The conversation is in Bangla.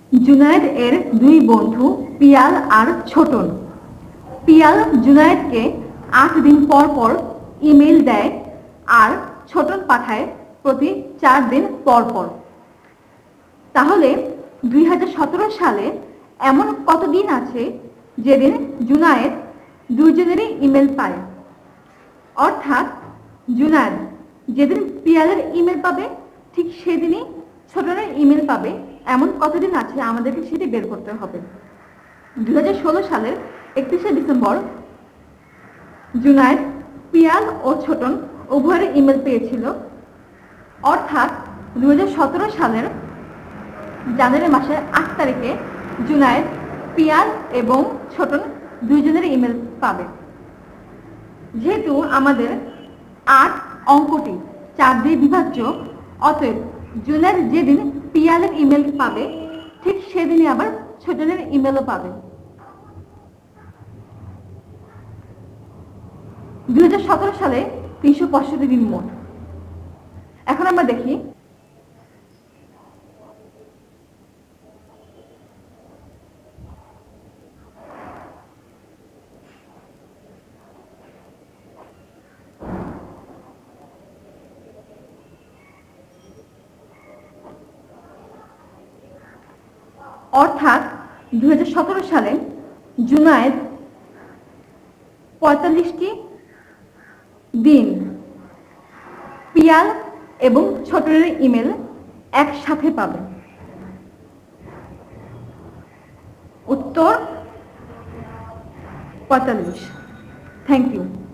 জুনায়েদ এর দুই বন্ধু পিয়াল আর ছোটন। পিয়াল জুনায়েদকে 8 দিন পর পর ইমেইল দেয় আর ছোটন পাঠায় প্রতি 4 দিন পর পর। তাহলে 2017 সালে এমন কতদিন আছে যেদিন জুনায়েদ দুইজনেরই ইমেল পায়? অর্থাৎ জুনায়েদ যেদিন পিয়ালের ইমেল পাবে ঠিক সেদিনই ছোটনের ইমেল পাবে, এমন কতদিন আছে আমাদেরকে সেটি বের করতে হবে। 2016 সালের 31শে ডিসেম্বর জুনায়েদ পিয়াল ও ছোটন উভয়ের ইমেল পেয়েছিল। অর্থাৎ 2017 সালের জানুয়ারি মাসের 8 তারিখে জুনায়েদ পিয়াল এবং ছোটন দুইজনের ইমেল পাবে। যেহেতু আমাদের 8 অঙ্কটি 4 দিয়ে বিভাজ্য, অতএব জুনায়েদ যেদিন পিয়ালের ইমেল পাবে ঠিক সেদিনই আবার ছোটনের ইমেলও পাবে। 2017 সালে 365 দিন মোট। এখন আমরা দেখি অর্থাৎ 2017 সালে জুনায়েদ 45টি দিন পিয়াল এবং ছোটনের ইমেল একসাথে পাবে। উত্তর 45। Thank you.